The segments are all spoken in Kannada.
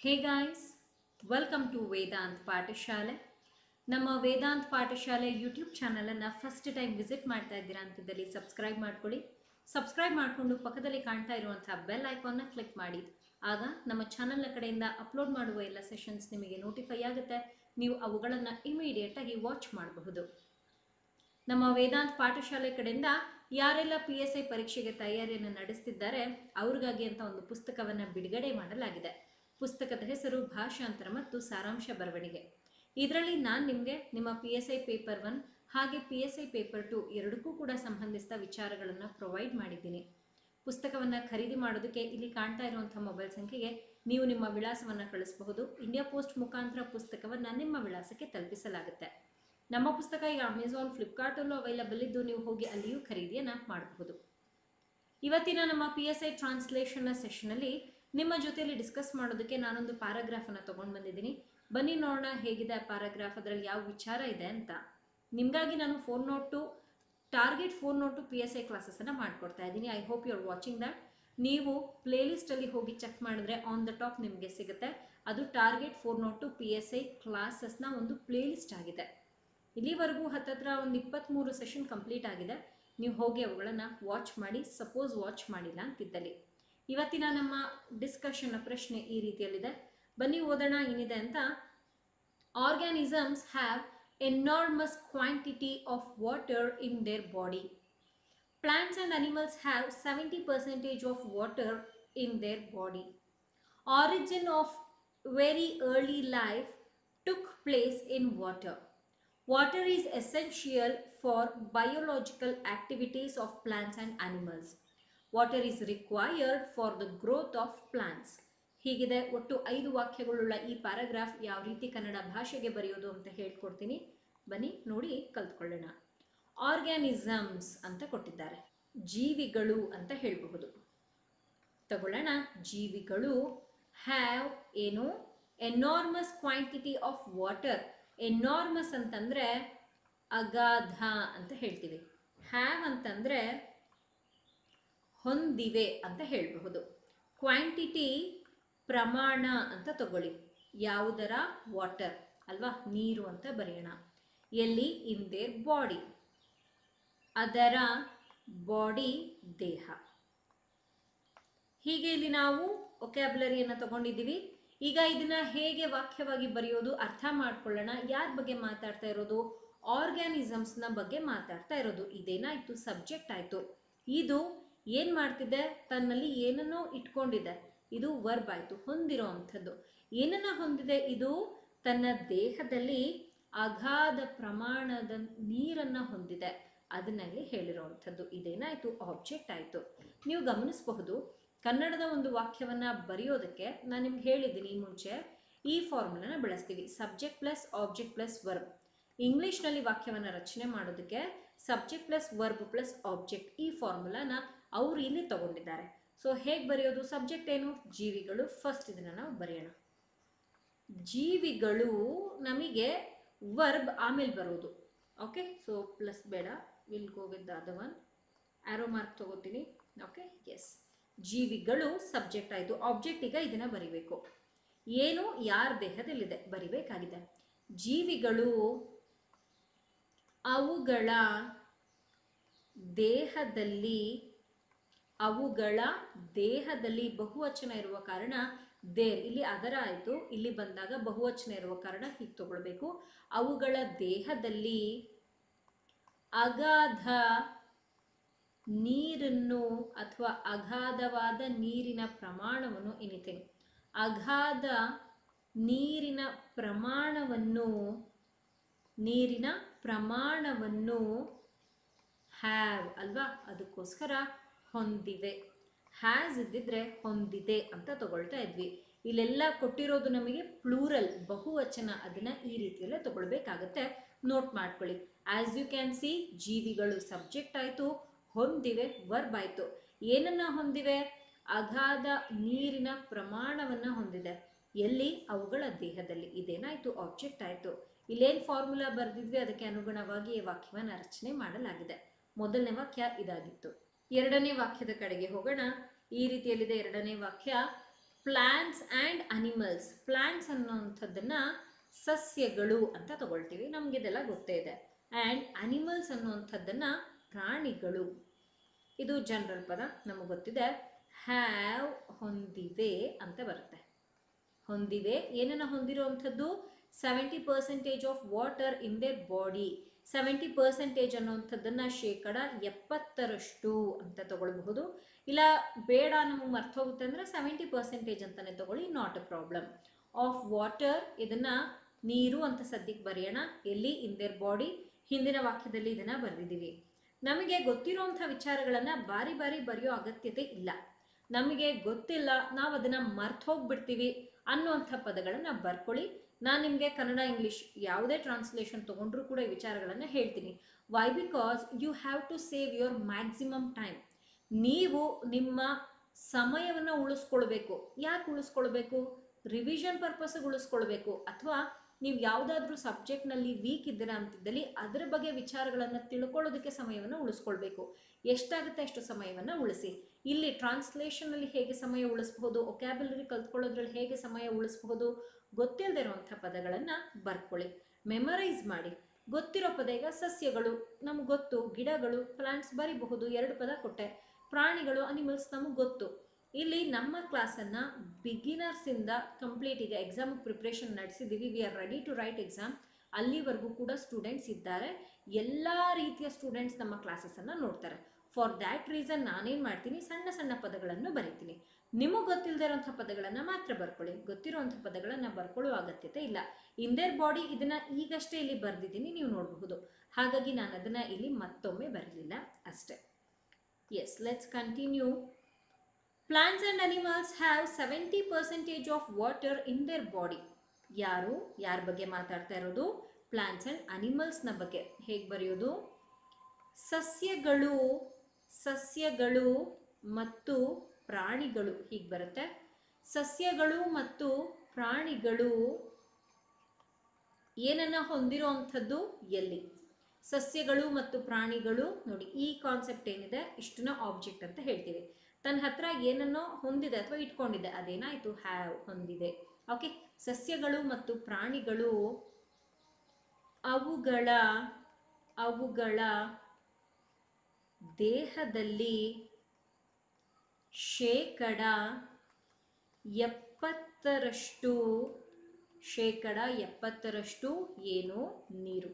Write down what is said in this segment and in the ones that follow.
Hey guys, welcome to Vedant Pathashale. ನಮ್ಮ ವೇದಾಂತ್ ಪಾಠಶಾಲೆ ಯೂಟ್ಯೂಬ್ ಚಾನಲನ್ನು ಫಸ್ಟ್ ಟೈಮ್ ವಿಸಿಟ್ ಮಾಡ್ತಾ ಇದ್ದೀರಾ ಅಂತಿದ್ದಲ್ಲಿ ಸಬ್ಸ್ಕ್ರೈಬ್ ಮಾಡ್ಕೊಳ್ಳಿ. ಸಬ್ಸ್ಕ್ರೈಬ್ ಮಾಡಿಕೊಂಡು ಪಕ್ಕದಲ್ಲಿ ಕಾಣ್ತಾ ಇರುವಂಥ ಬೆಲ್ ಐಕಾನ್ನ ಕ್ಲಿಕ್ ಮಾಡಿ. ಆಗ ನಮ್ಮ ಚಾನಲ್ನ ಕಡೆಯಿಂದ ಅಪ್ಲೋಡ್ ಮಾಡುವ ಎಲ್ಲ ಸೆಷನ್ಸ್ ನಿಮಗೆ ನೋಟಿಫೈ ಆಗುತ್ತೆ. ನೀವು ಅವುಗಳನ್ನು ಇಮಿಡಿಯೇಟಾಗಿ ವಾಚ್ ಮಾಡಬಹುದು. ನಮ್ಮ ವೇದಾಂತ್ ಪಾಠಶಾಲೆ ಕಡೆಯಿಂದ ಯಾರೆಲ್ಲ PSI ಪರೀಕ್ಷೆಗೆ ತಯಾರಿಯನ್ನು ನಡೆಸ್ತಿದ್ದಾರೆ ಅವ್ರಿಗಾಗಿ ಅಂತ ಒಂದು ಪುಸ್ತಕವನ್ನು ಬಿಡುಗಡೆ ಮಾಡಲಾಗಿದೆ. ಪುಸ್ತಕದ ಹೆಸರು ಭಾಷಾಂತರ ಮತ್ತು ಸಾರಾಂಶ ಬರವಣಿಗೆ. ಇದರಲ್ಲಿ ನಾನು ನಿಮಗೆ ನಿಮ್ಮ PSI ಪೇಪರ್ 1 ಹಾಗೆ PSI ಪೇಪರ್ 2 ಎರಡಕ್ಕೂ ಕೂಡ ಸಂಬಂಧಿಸಿದ ವಿಚಾರಗಳನ್ನು ಪ್ರೊವೈಡ್ ಮಾಡಿದ್ದೀನಿ. ಪುಸ್ತಕವನ್ನು ಖರೀದಿ ಮಾಡೋದಕ್ಕೆ ಇಲ್ಲಿ ಕಾಣ್ತಾ ಇರುವಂಥ ಮೊಬೈಲ್ ಸಂಖ್ಯೆಗೆ ನೀವು ನಿಮ್ಮ ವಿಳಾಸವನ್ನು ಕಳಿಸಬಹುದು. ಇಂಡಿಯಾ ಪೋಸ್ಟ್ ಮುಖಾಂತರ ಪುಸ್ತಕವನ್ನು ನಿಮ್ಮ ವಿಳಾಸಕ್ಕೆ ತಲುಪಿಸಲಾಗುತ್ತೆ. ನಮ್ಮ ಪುಸ್ತಕ ಈಗ ಅಮೆಝಾನ್, ಫ್ಲಿಪ್ಕಾರ್ಟಲ್ಲೂ ಅವೈಲಬಲ್ ಇದ್ದು ನೀವು ಹೋಗಿ ಅಲ್ಲಿಯೂ ಖರೀದಿಯನ್ನು ಮಾಡಬಹುದು. ಇವತ್ತಿನ ನಮ್ಮ PSI ಟ್ರಾನ್ಸ್ಲೇಷನ್ನ ಸೆಷನಲ್ಲಿ ನಿಮ್ಮ ಜೊತೆಯಲ್ಲಿ ಡಿಸ್ಕಸ್ ಮಾಡೋದಕ್ಕೆ ನಾನೊಂದು ಪ್ಯಾರಾಗ್ರಾಫನ್ನು ತೊಗೊಂಡು ಬಂದಿದ್ದೀನಿ. ಬನ್ನಿ ನೋಡೋಣ ಹೇಗಿದೆ ಆ ಪ್ಯಾರಾಗ್ರಾಫ್, ಅದರಲ್ಲಿ ಯಾವ ವಿಚಾರ ಇದೆ ಅಂತ. ನಿಮಗಾಗಿ ನಾನು ಟಾರ್ಗೆಟ್ 4 ನೋಟು PSI ಕ್ಲಾಸಸನ್ನು ಮಾಡಿಕೊಡ್ತಾ ಇದ್ದೀನಿ. I hope you are watching that. ನೀವು ಪ್ಲೇಲಿಸ್ಟಲ್ಲಿ ಹೋಗಿ ಚೆಕ್ ಮಾಡಿದ್ರೆ ಆನ್ ದ ಟಾಪ್ ನಿಮಗೆ ಸಿಗುತ್ತೆ. ಅದು ಟಾರ್ಗೆಟ್ 4 ನೋಟು PSI ಕ್ಲಾಸಸ್ನ ಒಂದು ಪ್ಲೇಲಿಸ್ಟ್ ಆಗಿದೆ. ಇಲ್ಲಿವರೆಗೂ ಹತ್ತತ್ರ ಒಂದು 23 ಸೆಷನ್ ಕಂಪ್ಲೀಟ್ ಆಗಿದೆ. ನೀವು ಹೋಗಿ ಅವುಗಳನ್ನು ವಾಚ್ ಮಾಡಿ, ಸಪೋಸ್ ವಾಚ್ ಮಾಡಿಲ್ಲ ಅಂತಿದ್ದಲ್ಲಿ. ಇವತ್ತಿನ ನಮ್ಮ ಡಿಸ್ಕಷನ್ನ ಪ್ರಶ್ನೆ ಈ ರೀತಿಯಲ್ಲಿದೆ. ಬನ್ನಿ ಓದೋಣ ಏನಿದೆ ಅಂತ. Organisms have enormous quantity of water in their body. Plants and animals have 70% of water in their body. Origin of very early life took place in water. Water is essential for biological activities of plants and animals. Water is required for the growth of plants. ಹೀಗಿದೆ ಒಟ್ಟು 5 ವಾಕ್ಯಗಳುಳ್ಳ ಈ ಪ್ಯಾರಾಗ್ರಾಫ್. ಯಾವ ರೀತಿ ಕನ್ನಡ ಭಾಷೆಗೆ ಬರೆಯೋದು ಅಂತ ಹೇಳ್ಕೊಡ್ತೀನಿ, ಬನ್ನಿ ನೋಡಿ ಕಲ್ತ್ಕೊಳ್ಳೋಣ. ಆರ್ಗ್ಯಾನಿಸಮ್ಸ್ ಅಂತ ಕೊಟ್ಟಿದ್ದಾರೆ, ಜೀವಿಗಳು ಅಂತ ಹೇಳಬಹುದು. ತಗೊಳ್ಳೋಣ. ಜೀವಿಗಳು ಹ್ಯಾವ್ ಏನು, enormous quantity of water. Enormous ಅಂತಂದರೆ ಅಗಾಧ ಅಂತ ಹೇಳ್ತೀವಿ. ಹ್ಯಾವ್ ಅಂತಂದರೆ ಹೊಂದಿವೆ ಅಂತ ಹೇಳಬಹುದು. ಕ್ವಾಂಟಿಟಿ ಪ್ರಮಾಣ ಅಂತ ತಗೊಳ್ಳಿ. ಯಾವುದರ, ವಾಟರ್ ಅಲ್ವಾ, ನೀರು ಅಂತ ಬರೆಯೋಣ. ಎಲ್ಲಿ, ಇನ್ ದೇರ್ ಬಾಡಿ, ಅದರ ಬಾಡಿ ದೇಹ. ಹೀಗೆ ಇಲ್ಲಿ ನಾವು ವೊಕ್ಯಾಬ್ಯುಲರಿಯನ್ನು ತಗೊಂಡಿದ್ದೀವಿ. ಈಗ ಇದನ್ನ ಹೇಗೆ ವಾಕ್ಯವಾಗಿ ಬರೆಯೋದು ಅರ್ಥ ಮಾಡ್ಕೊಳ್ಳೋಣ. ಯಾರ ಬಗ್ಗೆ ಮಾತಾಡ್ತಾ ಇರೋದು? ಆರ್ಗ್ಯಾನಿಸಮ್ಸ್ನ ಬಗ್ಗೆ ಮಾತಾಡ್ತಾ ಇರೋದು. ಇದೇನಾಯ್ತು, ಸಬ್ಜೆಕ್ಟ್ ಆಯಿತು. ಇದು ಏನು ಮಾಡ್ತಿದೆ, ತನ್ನಲ್ಲಿ ಏನನ್ನೋ ಇಟ್ಕೊಂಡಿದೆ. ಇದು ವರ್ಬ್ ಆಯಿತು, ಹೊಂದಿರೋ ಅಂಥದ್ದು. ಏನನ್ನ ಹೊಂದಿದೆ ಇದು? ತನ್ನ ದೇಹದಲ್ಲಿ ಅಗಾಧ ಪ್ರಮಾಣದ ನೀರನ್ನು ಹೊಂದಿದೆ. ಅದನ್ನಲ್ಲಿ ಹೇಳಿರೋವಂಥದ್ದು. ಇದೇನಾಯಿತು, ಆಬ್ಜೆಕ್ಟ್ ಆಯಿತು. ನೀವು ಗಮನಿಸಬಹುದು, ಕನ್ನಡದ ಒಂದು ವಾಕ್ಯವನ್ನು ಬರೆಯೋದಕ್ಕೆ ನಾನು ನಿಮ್ಗೆ ಹೇಳಿದ್ದೀನಿ ಈ ಮುಂಚೆ, ಈ ಫಾರ್ಮುಲಾನ ಬಳಸ್ತೀವಿ, subject plus object plus verb. ಇಂಗ್ಲೀಷ್ನಲ್ಲಿ ವಾಕ್ಯವನ್ನು ರಚನೆ ಮಾಡೋದಕ್ಕೆ subject plus verb plus object, ಈ ಫಾರ್ಮುಲಾನ ಅವರು ಇಲ್ಲಿ ತಗೊಂಡಿದ್ದಾರೆ. ಸೊ ಹೇಗೆ ಬರೆಯೋದು? ಸಬ್ಜೆಕ್ಟ್ ಏನು, ಜೀವಿಗಳು. ಫಸ್ಟ್ ಇದನ್ನು ನಾವು ಬರೆಯೋಣ. ಜೀವಿಗಳು ನಮಗೆ ವರ್ಬ್ ಆಮೇಲೆ ಬರೋದು. ಓಕೆ, ಸೊ ಪ್ಲಸ್ ಬೇಡ, will go with the other one. Arrow mark ತಗೋತೀನಿ. Okay, yes. ಜೀವಿಗಳು ಸಬ್ಜೆಕ್ಟ್ ಆಯಿತು. ಆಬ್ಜೆಕ್ಟ್ ಈಗ ಇದನ್ನು ಬರಿಬೇಕು. ಏನು, ಯಾರ ದೇಹದಲ್ಲಿದೆ ಬರಿಬೇಕಾಗಿದೆ. ಜೀವಿಗಳು ಅವುಗಳ ದೇಹದಲ್ಲಿ ಬಹುವಚನ ಇರುವ ಕಾರಣ ದೇರ್, ಇಲ್ಲಿ ಅದರ ಆಯಿತು. ಇಲ್ಲಿ ಬಂದಾಗ ಬಹುವಚನ ಇರುವ ಕಾರಣ ಹೀಗೆ ತಗೊಳ್ಬೇಕು. ಅವುಗಳ ದೇಹದಲ್ಲಿ ಅಗಾಧ ನೀರನ್ನು ಅಥವಾ ಅಗಾಧವಾದ ನೀರಿನ ಪ್ರಮಾಣವನ್ನು, ಎನಿಥಿಂಗ್, ಅಗಾಧ ನೀರಿನ ಪ್ರಮಾಣವನ್ನು ಹ್ಯಾವ್ ಅಲ್ವಾ, ಅದಕ್ಕೋಸ್ಕರ ಹೊಂದಿವೆ. ಹ್ಯಾಸ್ ಇದ್ದಿದ್ರೆ ಹೊಂದಿದೆ ಅಂತ ತಗೊಳ್ತಾ ಇದ್ವಿ. ಇಲ್ಲೆಲ್ಲ ಕೊಟ್ಟಿರೋದು ನಮಗೆ ಪ್ಲೂರಲ್, ಬಹುವಚನ. ಅದನ್ನು ಈ ರೀತಿಯಲ್ಲೇ ತಗೊಳ್ಬೇಕಾಗತ್ತೆ. ನೋಟ್ ಮಾಡ್ಕೊಳ್ಳಿ. ಆಸ್ ಯು ಕ್ಯಾನ್ ಸಿ, ಜೀವಿಗಳು ಸಬ್ಜೆಕ್ಟ್ ಆಯಿತು, ಹೊಂದಿವೆ ವರ್ಬ್ ಆಯಿತು. ಏನನ್ನ ಹೊಂದಿವೆ? ಅಗಾಧ ನೀರಿನ ಪ್ರಮಾಣವನ್ನು ಹೊಂದಿದೆ. ಎಲ್ಲಿ? ಅವುಗಳ ದೇಹದಲ್ಲಿ. ಇದೇನಾಯಿತು, ಆಬ್ಜೆಕ್ಟ್ ಆಯಿತು. ಇಲ್ಲೇನು ಫಾರ್ಮುಲಾ ಬರೆದಿದ್ವಿ ಅದಕ್ಕೆ ಅನುಗುಣವಾಗಿ ಈ ವಾಕ್ಯವನ್ನು ರಚನೆ ಮಾಡಲಾಗಿದೆ. ಮೊದಲನೇ ವಾಕ್ಯ ಇದಾಗಿತ್ತು. ಎರಡನೇ ವಾಕ್ಯದ ಕಡೆಗೆ ಹೋಗೋಣ. ಈ ರೀತಿಯಲ್ಲಿದೆ ಎರಡನೇ ವಾಕ್ಯ. Plants and animals animals. Plants ಅನ್ನುವಂಥದ್ದನ್ನು ಸಸ್ಯಗಳು ಅಂತ ತಗೊಳ್ತೀವಿ, ನಮಗಿದೆಲ್ಲ ಗೊತ್ತೇ ಇದೆ. ಆ್ಯಂಡ್ ಅನಿಮಲ್ಸ್ ಅನ್ನುವಂಥದ್ದನ್ನು ಪ್ರಾಣಿಗಳು. ಇದು ಜನರಲ್ ಪದ, ನಮಗೆ ಗೊತ್ತಿದೆ. ಹ್ಯಾವ್ ಹೊಂದಿವೆ ಅಂತ ಬರುತ್ತೆ. ಹೊಂದಿವೆ ಏನನ್ನ ಹೊಂದಿರುವಂಥದ್ದು? 70% of water in their body. 70% ಅನ್ನುವಂಥದ್ದನ್ನು 70% ಅಂತ ತಗೊಳ್ಬಹುದು. ಇಲ್ಲ ಬೇಡ ನಮಗೆ ಮರ್ತು ಹೋಗುತ್ತೆ ಅಂದರೆ 70% ಅಂತಲೇ ತಗೊಳ್ಳಿ, not a problem. Of water ಇದನ್ನು ನೀರು ಅಂತ ಸದ್ಯಕ್ಕೆ ಬರೆಯೋಣ. ಎಲ್ಲಿ? In their body. ಹಿಂದಿನ ವಾಕ್ಯದಲ್ಲಿ ಇದನ್ನು ಬರೆದಿದ್ದೀವಿ. ನಮಗೆ ಗೊತ್ತಿರುವಂಥ ವಿಚಾರಗಳನ್ನು ಬಾರಿ ಬಾರಿ ಬರೆಯೋ ಅಗತ್ಯತೆ ಇಲ್ಲ. ನಮಗೆ ಗೊತ್ತಿಲ್ಲ, ನಾವು ಅದನ್ನು ಮರ್ತು ಹೋಗ್ಬಿಡ್ತೀವಿ ಅನ್ನುವಂಥ ಪದಗಳನ್ನು ಬರ್ಕೊಳ್ಳಿ. ನಾನು ನಿಮಗೆ ಕನ್ನಡ ಇಂಗ್ಲೀಷ್ ಯಾವುದೇ ಟ್ರಾನ್ಸ್ಲೇಷನ್ ತೊಗೊಂಡ್ರೂ ಕೂಡ ಈ ವಿಚಾರಗಳನ್ನು ಹೇಳ್ತೀನಿ. Why? Because you have to save your maximum time. ನೀವು ನಿಮ್ಮ ಸಮಯವನ್ನು ಉಳಿಸ್ಕೊಳ್ಬೇಕು. ಯಾಕೆ ಉಳಿಸ್ಕೊಳ್ಬೇಕು? ರಿವಿಷನ್ ಪರ್ಪಸ್ಗೆ ಉಳಿಸ್ಕೊಳ್ಬೇಕು, ಅಥವಾ ನೀವು ಯಾವುದಾದ್ರೂ ಸಬ್ಜೆಕ್ಟ್ನಲ್ಲಿ ವೀಕ್ ಇದ್ದೀರಾ ಅಂತಿದ್ದಲ್ಲಿ ಅದರ ಬಗ್ಗೆ ವಿಚಾರಗಳನ್ನು ತಿಳ್ಕೊಳ್ಳೋದಕ್ಕೆ ಸಮಯವನ್ನು ಉಳಿಸ್ಕೊಳ್ಬೇಕು. ಎಷ್ಟಾಗುತ್ತೆ ಅಷ್ಟು ಸಮಯವನ್ನು ಉಳಿಸಿ. ಇಲ್ಲಿ ಟ್ರಾನ್ಸ್ಲೇಷನಲ್ಲಿ ಹೇಗೆ ಸಮಯ ಉಳಿಸ್ಬಹುದು, ಒಕ್ಯಾಬ್ಯುಲರಿ ಕಲ್ತ್ಕೊಳ್ಳೋದ್ರಲ್ಲಿ ಹೇಗೆ ಸಮಯ ಉಳಿಸ್ಬಹುದು, ಗೊತ್ತಿಲ್ಲದೆ ಇರುವಂಥ ಪದಗಳನ್ನು ಬರ್ಕೊಳ್ಳಿ, ಮೆಮರೈಸ್ ಮಾಡಿ. ಗೊತ್ತಿರೋ ಪದ ಈಗ ಸಸ್ಯಗಳು ನಮ್ಗೆ ಗೊತ್ತು, ಗಿಡಗಳು ಪ್ಲಾಂಟ್ಸ್ ಬರಿಬಹುದು, 2 ಪದ ಕೊಟ್ಟೆ. ಪ್ರಾಣಿಗಳು ಅನಿಮಲ್ಸ್ ನಮಗೆ ಗೊತ್ತು. ಇಲ್ಲಿ ನಮ್ಮ ಕ್ಲಾಸನ್ನು ಬಿಗಿನರ್ಸಿಂದ ಕಂಪ್ಲೀಟಿಗೆ ಎಕ್ಸಾಮ್ ಪ್ರಿಪ್ರೇಷನ್ ನಡೆಸಿದ್ದೀವಿ. We are ready to write exam. ಅಲ್ಲಿವರೆಗೂ ಕೂಡ ಸ್ಟೂಡೆಂಟ್ಸ್ ಇದ್ದಾರೆ. ಎಲ್ಲ ರೀತಿಯ ಸ್ಟೂಡೆಂಟ್ಸ್ ನಮ್ಮ ಕ್ಲಾಸಸನ್ನು ನೋಡ್ತಾರೆ. ಫಾರ್ ದ್ಯಾಟ್ ರೀಸನ್ ನಾನೇನು ಮಾಡ್ತೀನಿ, ಸಣ್ಣ ಸಣ್ಣ ಪದಗಳನ್ನು ಬರೀತೀನಿ. ನಿಮಗೆ ಗೊತ್ತಿಲ್ಲದೆ ಇರೋಂಥ ಪದಗಳನ್ನು ಮಾತ್ರ ಬರ್ಕೊಳ್ಳಿ, ಗೊತ್ತಿರುವಂಥ ಪದಗಳನ್ನು ಬರ್ಕೊಳ್ಳೋ ಅಗತ್ಯತೆ ಇಲ್ಲ. ಇನ್ ದೇರ್ ಬಾಡಿ ಇದನ್ನು ಈಗಷ್ಟೇ ಇಲ್ಲಿ ಬರೆದಿದ್ದೀನಿ, ನೀವು ನೋಡಬಹುದು. ಹಾಗಾಗಿ ನಾನು ಅದನ್ನು ಇಲ್ಲಿ ಮತ್ತೊಮ್ಮೆ ಬರಲಿಲ್ಲ ಅಷ್ಟೇ. Yes, let's continue. Plants and animals have 70% of water in their body. ಯಾರ ಬಗ್ಗೆ ಮಾತಾಡ್ತಾ ಇರೋದು? ಪ್ಲಾಂಟ್ಸ್ ಆ್ಯಂಡ್ ಅನಿಮಲ್ಸ್ನ ಬಗ್ಗೆ. ಹೇಗೆ ಬರೆಯೋದು? ಸಸ್ಯಗಳು ಮತ್ತು ಪ್ರಾಣಿಗಳು ಹೀಗೆ ಬರುತ್ತೆ. ಸಸ್ಯಗಳು ಮತ್ತು ಪ್ರಾಣಿಗಳು ಏನನ್ನ ಹೊಂದಿರೋ ಅಂಥದ್ದು? ಎಲ್ಲಿ? ಸಸ್ಯಗಳು ಮತ್ತು ಪ್ರಾಣಿಗಳು ನೋಡಿ, ಈ ಕಾನ್ಸೆಪ್ಟ್ ಏನಿದೆ ಇಷ್ಟನ್ನ ಆಬ್ಜೆಕ್ಟ್ ಅಂತ ಹೇಳ್ತೀವಿ. ತನ್ನ ಹತ್ರ ಏನನ್ನೋ ಹೊಂದಿದೆ ಅಥವಾ ಇಟ್ಕೊಂಡಿದೆ, ಅದೇನಾಯಿತು? ಹ್ಯಾವ್, ಹೊಂದಿದೆ. ಓಕೆ. ಸಸ್ಯಗಳು ಮತ್ತು ಪ್ರಾಣಿಗಳು ಅವುಗಳ ದೇಹದಲ್ಲಿ 70% ಏನು? ನೀರು.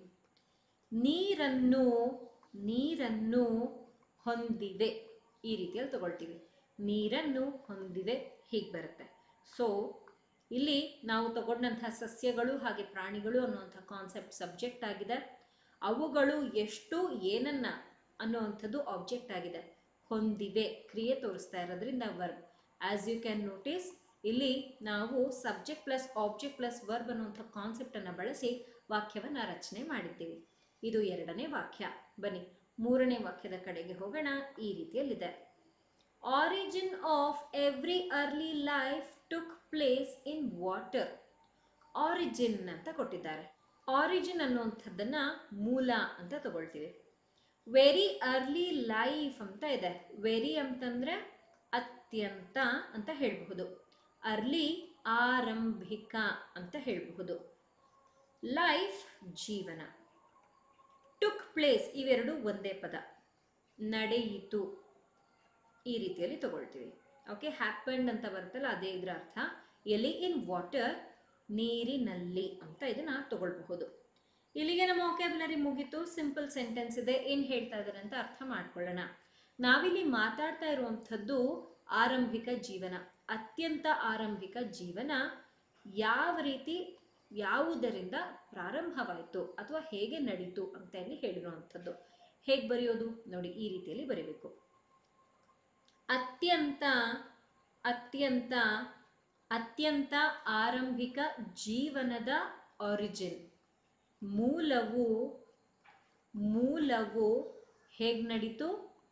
ನೀರನ್ನು ಹೊಂದಿವೆ. ಈ ರೀತಿಯಲ್ಲಿ ತಗೊಳ್ತೀವಿ. ನೀರನ್ನು ಹೊಂದಿವೆ ಹೀಗೆ ಬರುತ್ತೆ. ಸೊ ಇಲ್ಲಿ ನಾವು ತಗೊಂಡಂತಹ ಸಸ್ಯಗಳು ಹಾಗೆ ಪ್ರಾಣಿಗಳು ಅನ್ನುವಂಥ ಕಾನ್ಸೆಪ್ಟ್ ಸಬ್ಜೆಕ್ಟ್ ಆಗಿದೆ. ಅವುಗಳು ಎಷ್ಟು ಏನನ್ನ ಅನ್ನುವಂಥದ್ದು ಆಬ್ಜೆಕ್ಟ್ ಆಗಿದೆ. ಹೊಂದಿವೆ ಕ್ರಿಯೆ ತೋರಿಸ್ತಾ ಇರೋದ್ರಿಂದ verb. As you can notice, ಇಲ್ಲಿ ನಾವು subject plus object plus verb ಅನ್ನುವಂಥ ಕಾನ್ಸೆಪ್ಟನ್ನು ಬಳಸಿ ವಾಕ್ಯವನ್ನು ರಚನೆ ಮಾಡಿದ್ದೀವಿ. ಇದು 2ನೇ ವಾಕ್ಯ. ಬನ್ನಿ 3ನೇ ವಾಕ್ಯದ ಕಡೆಗೆ ಹೋಗೋಣ. ಈ ರೀತಿಯಲ್ಲಿದೆ. Origin of every early life took place in water. Origin ಅಂತ ಕೊಟ್ಟಿದ್ದಾರೆ. ಆರಿಜಿನ್ ಅನ್ನುವಂಥದ್ದನ್ನು ಮೂಲ ಅಂತ ತಗೊಳ್ತೀವಿ. ವೆರಿ ಅರ್ಲಿ ಲೈಫ್ ಅಂತ ಇದೆ. ವೆರಿ ಅಂತಂದರೆ ಅತ್ಯಂತ ಅಂತ ಹೇಳಬಹುದು. ಅರ್ಲಿ ಆರಂಭಿಕ ಅಂತ ಹೇಳಬಹುದು. ಲೈಫ್ ಜೀವನ. ಟುಕ್ ಪ್ಲೇಸ್ ಇವೆರಡು ಒಂದೇ ಪದ. ನಡೆಯಿತು ಈ ರೀತಿಯಲ್ಲಿ ತಗೊಳ್ತೀವಿ. ಓಕೆ. ಹ್ಯಾಪನ್ಡ್ ಅಂತ ಬರುತ್ತಲ್ಲ ಅದೇ ಇದರ ಅರ್ಥ. ಎಲ್ಲಿ? ಇನ್ ವಾಟರ್, ನೀರಿನಲ್ಲಿ ಅಂತ ಇದನ್ನು ತಗೊಳ್ಬಹುದು. ಇಲ್ಲಿಗೆ ನಮ್ಮ ವೊಕ್ಯಾಬ್ಯುಲರಿ ಮುಗೀತು. ಸಿಂಪಲ್ ಸೆಂಟೆನ್ಸ್ ಇದೆ. ಏನು ಹೇಳ್ತಾ ಇದ್ದಾರೆ ಅಂತ ಅರ್ಥ ಮಾಡ್ಕೊಳ್ಳೋಣ. ನಾವಿಲ್ಲಿ ಮಾತಾಡ್ತಾ ಇರುವಂಥದ್ದು ಆರಂಭಿಕ ಜೀವನ, ಅತ್ಯಂತ ಆರಂಭಿಕ ಜೀವನ ಯಾವ ರೀತಿ ಯಾವುದರಿಂದ ಪ್ರಾರಂಭವಾಯಿತು ಅಥವಾ ಹೇಗೆ ನಡೀತು ಅಂತ ಇಲ್ಲಿ ಹೇಳಿರುವಂಥದ್ದು. ಹೇಗೆ ಬರೆಯೋದು ನೋಡಿ, ಈ ರೀತಿಯಲ್ಲಿ ಬರೀಬೇಕು. ಅತ್ಯಂತ ಅತ್ಯಂತ ಅತ್ಯಂತ ಆರಂಭಿಕ ಜೀವನದ ಆರಿಜಿನ್, ಮೂಲವು ಹೇಗೆ ನಡೀತು?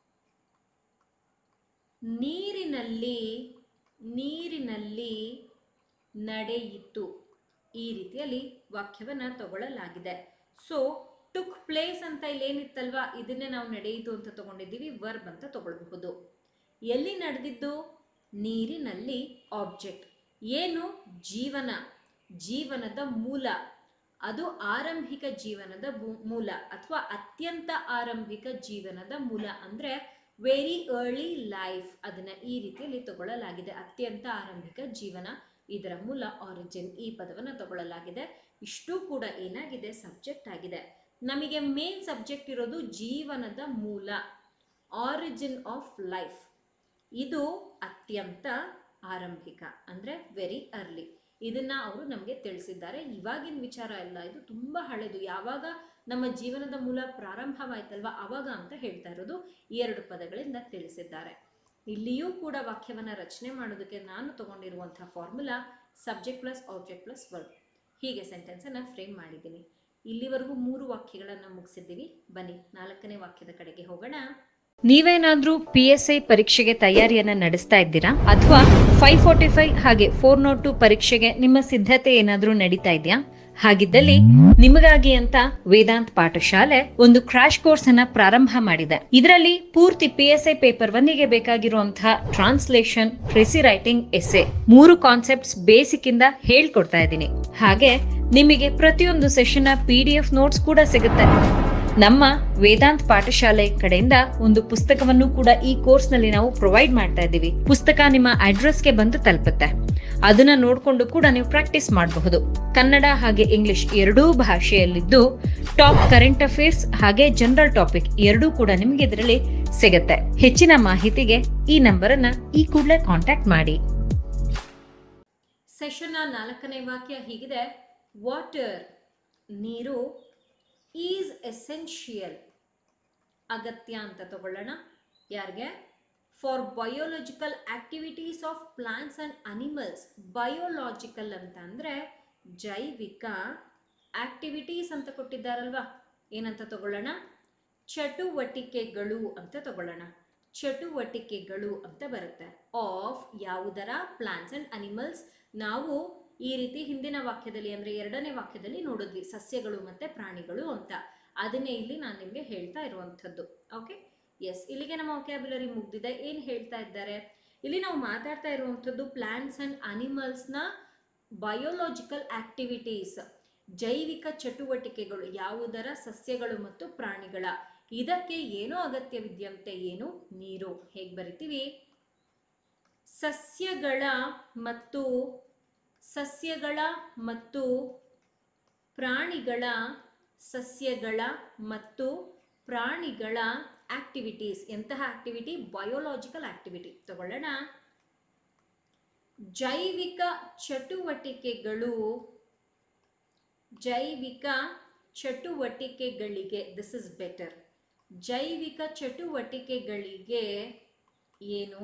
ನೀರಿನಲ್ಲಿ ನಡೆಯಿತು. ಈ ರೀತಿಯಲ್ಲಿ ವಾಕ್ಯವನ್ನು ತಗೊಳ್ಳಲಾಗಿದೆ. ಸೊ ಟುಕ್ ಪ್ಲೇಸ್ ಅಂತ ಇಲ್ಲೇನಿತ್ತಲ್ವಾ, ಇದನ್ನೇ ನಾವು ನಡೆಯಿತು ಅಂತ ತಗೊಂಡಿದ್ದೀವಿ. ವರ್ಬ್ ಅಂತ ತಗೊಳ್ಬಹುದು. ಎಲ್ಲಿ ನಡೆದಿದ್ದು? ನೀರಿನಲ್ಲಿ ಆಬ್ಜೆಕ್ಟ್. ಏನು ಜೀವನ, ಜೀವನದ ಮೂಲ, ಅದು ಆರಂಭಿಕ ಜೀವನದ ಮೂಲ ಅಥವಾ ಅತ್ಯಂತ ಆರಂಭಿಕ ಜೀವನದ ಮೂಲ ಅಂದರೆ ವೆರಿ ಅರ್ಲಿ ಲೈಫ್, ಅದನ್ನ ಈ ರೀತಿಯಲ್ಲಿ ತಗೊಳ್ಳಲಾಗಿದೆ. ಅತ್ಯಂತ ಆರಂಭಿಕ ಜೀವನ, ಇದರ ಮೂಲ ಆರಿಜಿನ್, ಈ ಪದವನ್ನು ತಗೊಳ್ಳಲಾಗಿದೆ. ಇಷ್ಟು ಕೂಡ ಏನಾಗಿದೆ, ಸಬ್ಜೆಕ್ಟ್ ಆಗಿದೆ. ನಮಗೆ ಮೇನ್ ಸಬ್ಜೆಕ್ಟ್ ಇರೋದು ಜೀವನದ ಮೂಲ, ಆರಿಜಿನ್ ಆಫ್ ಲೈಫ್. ಇದು ಅತ್ಯಂತ ಆರಂಭಿಕ ಅಂದರೆ ವೆರಿ ಅರ್ಲಿ. ಇದನ್ನ ಅವರು ನಮಗೆ ತಿಳಿಸಿದ್ದಾರೆ. ಇವಾಗಿನ ವಿಚಾರ ಎಲ್ಲ, ಇದು ತುಂಬಾ ಹಳೆದು. ಯಾವಾಗ ನಮ್ಮ ಜೀವನದ ಮೂಲ ಪ್ರಾರಂಭವಾಯ್ತಲ್ವಾ ಅವಾಗ ಅಂತ ಹೇಳ್ತಾ ಇರೋದು. ಈ 2 ಪದಗಳಿಂದ ತಿಳಿಸಿದ್ದಾರೆ. ಇಲ್ಲಿಯೂ ಕೂಡ ವಾಕ್ಯವನ್ನ ರಚನೆ ಮಾಡೋದಕ್ಕೆ ನಾನು ತಗೊಂಡಿರುವಂತಹ formula subject plus object plus verb. ಹೀಗೆ ಸೆಂಟೆನ್ಸ್ ಅನ್ನ ಫ್ರೇಮ್ ಮಾಡಿದ್ದೀನಿ. ಇಲ್ಲಿವರೆಗೂ 3 ವಾಕ್ಯಗಳನ್ನು ಮುಗಿಸಿದ್ದೀವಿ. ಬನ್ನಿ 4ನೇ ವಾಕ್ಯದ ಕಡೆಗೆ ಹೋಗೋಣ. ನೀವೇನಾದ್ರೂ PSI ಪರೀಕ್ಷೆಗೆ ತಯಾರಿಯನ್ನ ನಡೆಸ್ತಾ ಇದ್ದೀರಾ ಅಥವಾ 545 ಹಾಗೆ 402 ಪರೀಕ್ಷೆಗೆ ನಿಮ್ಮ ಸಿದ್ಧತೆ ಏನಾದ್ರೂ ನಡೀತಾ ಇದೆಯಾ? ಹಾಗಿದ್ದಲ್ಲಿ ನಿಮಗಾಗಿ ಅಂತ ವೇದಾಂತ್ ಪಾಠಶಾಲೆ ಒಂದು ಕ್ರಾಶ್ ಕೋರ್ಸ್ ಅನ್ನ ಪ್ರಾರಂಭ ಮಾಡಿದೆ. ಇದರಲ್ಲಿ ಪೂರ್ತಿ PSI ಪೇಪರ್ 1ಗೆ ಬೇಕಾಗಿರುವಂತಹ translation, precis writing, essay 3 concepts basic ಇಂದ ಹೇಳ್ಕೊಡ್ತಾ ಇದ್ದೀನಿ. ಹಾಗೆ ನಿಮಗೆ ಪ್ರತಿಯೊಂದು ಸೆಷನ್ PDF ನೋಟ್ಸ್ ಕೂಡ ಸಿಗುತ್ತೆ. ನಮ್ಮ ವೇದಾಂತ್ ಪಾಠಶಾಲೆ ಕಡೆಯಿಂದ ಒಂದು ಪುಸ್ತಕವನ್ನು ಕೂಡ ಈ ಕೋರ್ಸ್ ನಲ್ಲಿ ನಾವು ಪ್ರೊವೈಡ್ ಮಾಡ್ತಾ ಇದ್ದೀವಿ. ಪುಸ್ತಕ ನಿಮ್ಮ ಅಡ್ರೆಸ್ಗೆ ಬಂದು ತಲುಪುತ್ತೆ. ಅದನ್ನ ನೋಡ್ಕೊಂಡು ಕೂಡ ನೀವು ಪ್ರಾಕ್ಟೀಸ್ ಮಾಡಬಹುದು. ಕನ್ನಡ ಹಾಗೆ ಇಂಗ್ಲಿಷ್ ಎರಡೂ ಭಾಷೆಯಲ್ಲಿದ್ದು ಟಾಪ್ ಕರೆಂಟ್ ಅಫೇರ್ಸ್ ಹಾಗೆ ಜನರಲ್ ಟಾಪಿಕ್ ಎರಡೂ ಕೂಡ ನಿಮಗೆ ಇದರಲ್ಲಿ ಸಿಗುತ್ತೆ. ಹೆಚ್ಚಿನ ಮಾಹಿತಿಗೆ ಈ ನಂಬರ್ ಅನ್ನ ಈ ಕೂಡಲೇ ಕಾಂಟ್ಯಾಕ್ಟ್ ಮಾಡಿ. ಸೆಷನ್ನ 4ನೇ ವಾಕ್ಯ ಹೀಗಿದೆ. ವಾಟರ್, ನೀರು, ಈಸ್ ಎಸೆನ್ಷಿಯಲ್, ಅಗತ್ಯ ಅಂತ ತಗೊಳ್ಳೋಣ. ಯಾರಿಗೆ? For biological activities of plants and animals. Biological ಅಂತ ಅಂದರೆ ಜೈವಿಕ, ಆಕ್ಟಿವಿಟೀಸ್ ಅಂತ ಕೊಟ್ಟಿದ್ದಾರಲ್ವಾ, ಏನಂತ ತಗೊಳ್ಳೋಣ? ಚಟುವಟಿಕೆಗಳು ಅಂತ ತಗೊಳ್ಳೋಣ. ಚಟುವಟಿಕೆಗಳು ಅಂತ ಬರುತ್ತೆ. ಆಫ್ ಯಾವುದರ? Plants and animals. ನಾವು ಈ ರೀತಿ ಹಿಂದಿನ ವಾಕ್ಯದಲ್ಲಿ ಅಂದರೆ 2ನೇ ವಾಕ್ಯದಲ್ಲಿ ನೋಡಿದ್ವಿ, ಸಸ್ಯಗಳು ಮತ್ತೆ ಪ್ರಾಣಿಗಳು ಅಂತ. ಅದನ್ನೇ ಇಲ್ಲಿ ನಾನು ನಿಮಗೆ ಹೇಳ್ತಾ ಇರುವಂಥದ್ದು. ಓಕೆ, ಎಸ್, ಇಲ್ಲಿಗೆ ನಮ್ಮ ವೊಕ್ಯಾಬ್ಯುಲರಿ ಮುಗ್ದಿದೆ. ಏನು ಹೇಳ್ತಾ ಇದ್ದಾರೆ ಇಲ್ಲಿ? ನಾವು ಮಾತಾಡ್ತಾ ಇರುವಂಥದ್ದು ಪ್ಲಾಂಟ್ಸ್ ಅಂಡ್ ಅನಿಮಲ್ಸ್ನ ಬಯೋಲಾಜಿಕಲ್ ಆಕ್ಟಿವಿಟೀಸ್, ಜೈವಿಕ ಚಟುವಟಿಕೆಗಳು, ಯಾವುದರ? ಸಸ್ಯಗಳು ಮತ್ತು ಪ್ರಾಣಿಗಳ. ಇದಕ್ಕೆ ಏನೋ ಅಗತ್ಯವಿದೆಯಂತೆ. ಏನು? ನೀರು. ಹೇಗೆ ಬರಿತೀವಿ? ಸಸ್ಯಗಳ ಮತ್ತು ಪ್ರಾಣಿಗಳ ಆಕ್ಟಿವಿಟೀಸ್. ಎಂತಹ ಆಕ್ಟಿವಿಟಿ? Biological activity. ತಗೊಳ್ಳೋಣ. ಜೈವಿಕ ಚಟುವಟಿಕೆಗಳಿಗೆ ದಿಸ್ ಇಸ್ ಬೆಟರ್. ಜೈವಿಕ ಚಟುವಟಿಕೆಗಳಿಗೆ ಏನು?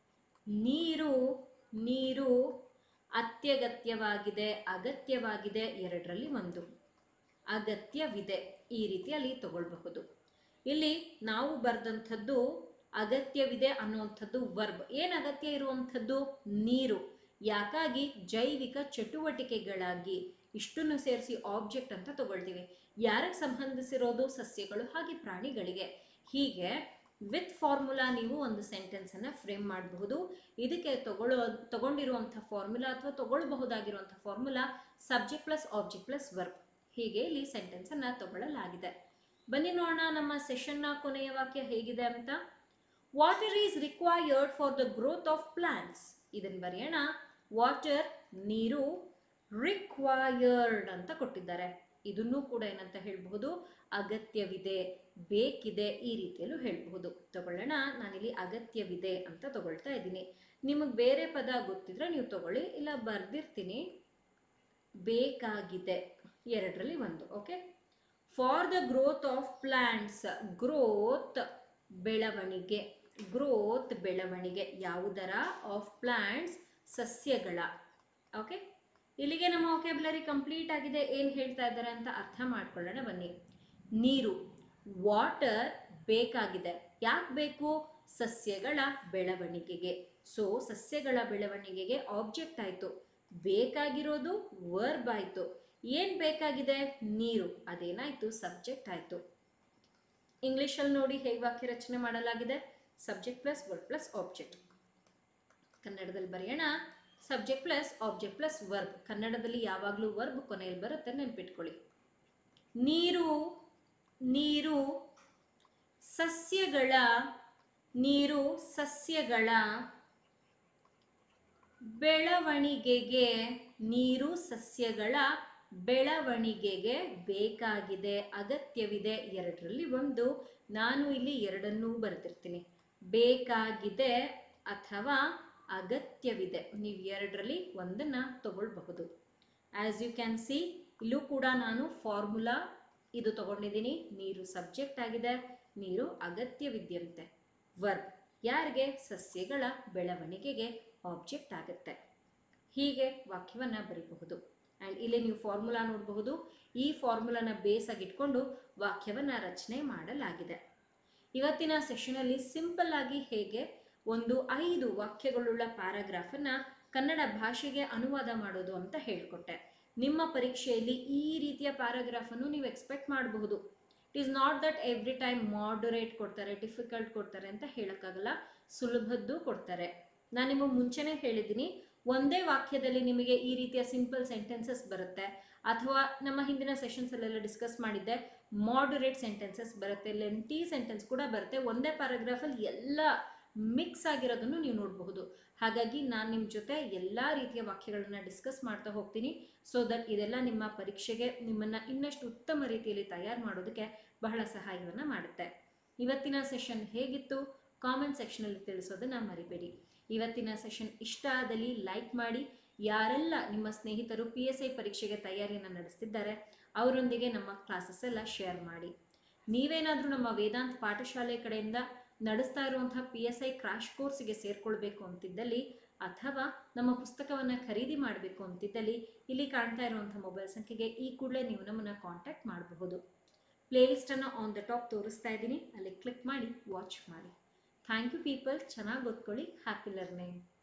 ನೀರು ಅತ್ಯಗತ್ಯವಾಗಿದೆ, ಅಗತ್ಯವಾಗಿದೆ. 2ರಲ್ಲಿ 1 ಅಗತ್ಯವಿದೆ. ಈ ರೀತಿಯಲ್ಲಿ ತಗೊಳ್ಬಹುದು. ಇಲ್ಲಿ ನಾವು ಬರೆದಂಥದ್ದು ಅಗತ್ಯವಿದೆ ಅನ್ನುವಂಥದ್ದು ವರ್ಬ್. ಏನು ಅಗತ್ಯ ಇರುವಂಥದ್ದು? ನೀರು. ಯಾಕಾಗಿ? ಜೈವಿಕ ಚಟುವಟಿಕೆಗಳಾಗಿ. ಇಷ್ಟನ್ನು ಸೇರಿಸಿ ಆಬ್ಜೆಕ್ಟ್ ಅಂತ ತಗೊಳ್ತೀವಿ. ಯಾರಿಗೆ ಸಂಬಂಧಿಸಿರೋದು? ಸಸ್ಯಗಳು ಹಾಗೆ ಪ್ರಾಣಿಗಳಿಗೆ. ಹೀಗೆ ವಿತ್ ಫಾರ್ಮುಲಾ ನೀವು ಒಂದು ಸೆಂಟೆನ್ಸ್ ಅನ್ನ ಫ್ರೇಮ್ ಮಾಡಬಹುದು. ಇದಕ್ಕೆ ತಗೊಂಡಿರುವಂಥ ಫಾರ್ಮುಲಾ ಅಥವಾ ತಗೊಳ್ಬಹುದಾಗಿರುವಂಥ formula subject plus object plus verb. ಹೀಗೆ ಇಲ್ಲಿ ಸೆಂಟೆನ್ಸ್ ಅನ್ನ ತಗೊಳ್ಳಲಾಗಿದೆ. ಬನ್ನಿ ನೋಡೋಣ ನಮ್ಮ ಸೆಷನ್ನ ಕೊನೆಯ ವಾಕ್ಯ ಹೇಗಿದೆ ಅಂತ. Water is required for the growth of plants. ಇದನ್ನು ಬರೆಯೋಣ. ವಾಟರ್, ನೀರು, ರಿಕ್ವೈರ್ಡ್ ಅಂತ ಕೊಟ್ಟಿದ್ದಾರೆ. ಇದನ್ನು ಕೂಡ ಏನಂತ ಹೇಳಬಹುದು? ಅಗತ್ಯವಿದೆ, ಬೇಕಿದೆ, ಈ ರೀತಿಯಲ್ಲೂ ಹೇಳಬಹುದು. ತಗೊಳ್ಳೋಣ. ನಾನಿಲ್ಲಿ ಅಗತ್ಯವಿದೆ ಅಂತ ತಗೊಳ್ತಾ ಇದ್ದೀನಿ. ನಿಮಗೆ ಬೇರೆ ಪದ ಗೊತ್ತಿದ್ರೆ ನೀವು ತಗೊಳ್ಳಿ, ಇಲ್ಲ ಬರ್ದಿರ್ತೀನಿ. ಬೇಕಾಗಿದೆ 2ರಲ್ಲಿ 1. Okay. For the growth of plants. Growth ಬೆಳವಣಿಗೆ. ಯಾವುದರ? ಆಫ್ ಪ್ಲಾಂಟ್ಸ್ ಸಸ್ಯಗಳ. ಓಕೆ, ಇಲ್ಲಿಗೆ ನಮ್ಮ ವೊಕ್ಯಾಬ್ಯುಲರಿ ಕಂಪ್ಲೀಟ್ ಆಗಿದೆ. ಏನು ಹೇಳ್ತಾ ಇದ್ದಾರೆ ಅಂತ ಅರ್ಥ ಮಾಡ್ಕೊಳ್ಳೋಣ ಬನ್ನಿ. ನೀರು, ವಾಟರ್ ಬೇಕಾಗಿದೆ. ಯಾಕೆ ಬೇಕು? ಸಸ್ಯಗಳ ಬೆಳವಣಿಗೆಗೆ. ಸೊ ಸಸ್ಯಗಳ ಬೆಳವಣಿಗೆಗೆ ಆಬ್ಜೆಕ್ಟ್ ಆಯಿತು. ಬೇಕಾಗಿರೋದು ವರ್ಬ್ ಆಯಿತು. ಏನು ಬೇಕಾಗಿದೆ? ನೀರು. ಅದೇನಾಯಿತು? ಸಬ್ಜೆಕ್ಟ್ ಆಯಿತು. ಇಂಗ್ಲಿಷಲ್ಲಿ ನೋಡಿ ಹೇಗೆ ವಾಕ್ಯ ರಚನೆ ಮಾಡಲಾಗಿದೆ. Subject plus verb plus object. ಕನ್ನಡದಲ್ಲಿ ಬರೆಯೋಣ. Subject plus object plus verb. ಕನ್ನಡದಲ್ಲಿ ಯಾವಾಗಲೂ ವರ್ಬ್ ಕೊನೆಯಲ್ಲಿ ಬರುತ್ತೆ, ನೆನ್ಪಿಟ್ಕೊಳ್ಳಿ. ನೀರು ನೀರು ಸಸ್ಯಗಳ ನೀರು ಸಸ್ಯಗಳ ಬೆಳವಣಿಗೆಗೆ ನೀರು ಸಸ್ಯಗಳ ಬೆಳವಣಿಗೆಗೆ ಬೇಕಾಗಿದೆ, ಅಗತ್ಯವಿದೆ. ಎರಡರಲ್ಲಿ ಒಂದು. ನಾನು ಇಲ್ಲಿ ಎರಡನ್ನೂ ಬರೆದಿರ್ತೀನಿ, ಬೇಕಾಗಿದೆ ಅಥವಾ ಅಗತ್ಯವಿದೆ. ನೀವು ಎರಡರಲ್ಲಿ ಒಂದನ್ನು ತಗೊಳ್ಬಹುದು. ಆಸ್ ಯು ಕ್ಯಾನ್ ಸಿ, ಇಲ್ಲೂ ಕೂಡ ನಾನು ಫಾರ್ಮುಲಾ ಇದು ತಗೊಂಡಿದ್ದೀನಿ. ನೀರು ಸಬ್ಜೆಕ್ಟ್ ಆಗಿದೆ, ನೀರು ಅಗತ್ಯವಿದ್ಯಂತೆ. ವರ್ಬ್ ಯಾರಿಗೆ? ಸಸ್ಯಗಳ ಬೆಳವಣಿಗೆಗೆ ಆಬ್ಜೆಕ್ಟ್ ಆಗುತ್ತೆ. ಹೀಗೆ ವಾಕ್ಯವನ್ನು ಬರೀಬಹುದು. ಆ್ಯಂಡ್ ಇಲ್ಲಿ ನೀವು ಫಾರ್ಮುಲಾ ನೋಡಬಹುದು. ಈ ಫಾರ್ಮುಲಾನ ಬೇಸ್ ಆಗಿಟ್ಕೊಂಡು ವಾಕ್ಯವನ್ನು ರಚನೆ ಮಾಡಲಾಗಿದೆ. ಇವತ್ತಿನ ಸೆಷನಲ್ಲಿ ಸಿಂಪಲ್ ಆಗಿ ಹೇಗೆ ಒಂದು 5 ವಾಕ್ಯಗಳುಳ್ಳ ಪ್ಯಾರಾಗ್ರಾಫನ್ನು ಕನ್ನಡ ಭಾಷೆಗೆ ಅನುವಾದ ಮಾಡೋದು ಅಂತ ಹೇಳಿಕೊಟ್ಟೆ. ನಿಮ್ಮ ಪರೀಕ್ಷೆಯಲ್ಲಿ ಈ ರೀತಿಯ ಪ್ಯಾರಾಗ್ರಾಫನ್ನು ನೀವು ಎಕ್ಸ್ಪೆಕ್ಟ್ ಮಾಡಬಹುದು. It is not that every time moderate ಕೊಡ್ತಾರೆ, ಡಿಫಿಕಲ್ಟ್ ಕೊಡ್ತಾರೆ ಅಂತ ಹೇಳೋಕ್ಕಾಗಲ್ಲ. ಸುಲಭದ್ದು ಕೊಡ್ತಾರೆ. ನಾನು ನಿಮಗೆ ಮುಂಚೆನೇ ಹೇಳಿದ್ದೀನಿ, ಒಂದೇ ವಾಕ್ಯದಲ್ಲಿ ನಿಮಗೆ ಈ ರೀತಿಯ ಸಿಂಪಲ್ ಸೆಂಟೆನ್ಸಸ್ ಬರುತ್ತೆ, ಅಥವಾ ನಮ್ಮ ಹಿಂದಿನ ಸೆಷನ್ಸಲ್ಲೆಲ್ಲ ಡಿಸ್ಕಸ್ ಮಾಡಿದ್ದೆ ಮಾಡರೇಟ್ ಸೆಂಟೆನ್ಸಸ್ ಬರುತ್ತೆ, ಲೆಂತಿ ಸೆಂಟೆನ್ಸ್ ಕೂಡ ಬರುತ್ತೆ. ಒಂದೇ ಪ್ಯಾರಾಗ್ರಾಫಲ್ಲಿ ಎಲ್ಲ ಮಿಕ್ಸ್ ಆಗಿರೋದನ್ನು ನೀವು ನೋಡಬಹುದು. ಹಾಗಾಗಿ ನಾನು ನಿಮ್ಮ ಜೊತೆ ಎಲ್ಲ ರೀತಿಯ ವಾಕ್ಯಗಳನ್ನು ಡಿಸ್ಕಸ್ ಮಾಡ್ತಾ ಹೋಗ್ತೀನಿ. ಸೊ ದಟ್ ಇದೆಲ್ಲ ನಿಮ್ಮ ಪರೀಕ್ಷೆಗೆ ನಿಮ್ಮನ್ನು ಇನ್ನಷ್ಟು ಉತ್ತಮ ರೀತಿಯಲ್ಲಿ ತಯಾರು ಮಾಡೋದಕ್ಕೆ ಬಹಳ ಸಹಾಯವನ್ನು ಮಾಡುತ್ತೆ. ಇವತ್ತಿನ ಸೆಷನ್ ಹೇಗಿತ್ತು ಕಾಮೆಂಟ್ ಸೆಕ್ಷನಲ್ಲಿ ತಿಳಿಸೋದನ್ನು ಮರಿಬೇಡಿ. ಇವತ್ತಿನ ಸೆಷನ್ ಇಷ್ಟ ಆದಲ್ಲಿ ಲೈಕ್ ಮಾಡಿ. ಯಾರೆಲ್ಲ ನಿಮ್ಮ ಸ್ನೇಹಿತರು PSI ಪರೀಕ್ಷೆಗೆ ತಯಾರಿಯನ್ನು ನಡೆಸ್ತಿದ್ದಾರೆ ಅವರೊಂದಿಗೆ ನಮ್ಮ ಕ್ಲಾಸಸ್ ಎಲ್ಲ ಶೇರ್ ಮಾಡಿ. ನೀವೇನಾದರೂ ನಮ್ಮ ವೇದಾಂತ್ ಪಾಠಶಾಲೆ ಕಡೆಯಿಂದ ನಡೆಸ್ತಾ ಇರುವಂತಹ PSI ಕ್ರಾಶ್ ಕೋರ್ಸ್ಗೆ ಸೇರ್ಕೊಳ್ಬೇಕು ಅಂತಿದ್ದಲ್ಲಿ, ಅಥವಾ ನಮ್ಮ ಪುಸ್ತಕವನ್ನು ಖರೀದಿ ಮಾಡಬೇಕು ಅಂತಿದ್ದಲ್ಲಿ ಇಲ್ಲಿ ಕಾಣ್ತಾ ಇರುವಂಥ ಮೊಬೈಲ್ ಸಂಖ್ಯೆಗೆ ಈ ಕೂಡಲೇ ನೀವು ನಮ್ಮನ್ನು ಕಾಂಟ್ಯಾಕ್ಟ್ ಮಾಡಬಹುದು. ಪ್ಲೇಲಿಸ್ಟನ್ನು ಆನ್ ದ ಟಾಪ್ ತೋರಿಸ್ತಾ ಇದ್ದೀನಿ, ಅಲ್ಲಿ ಕ್ಲಿಕ್ ಮಾಡಿ ವಾಚ್ ಮಾಡಿ. Thank you people. ಚೆನ್ನಾಗಿ ಓದ್ಕೊಳ್ಳಿ. Happy learning.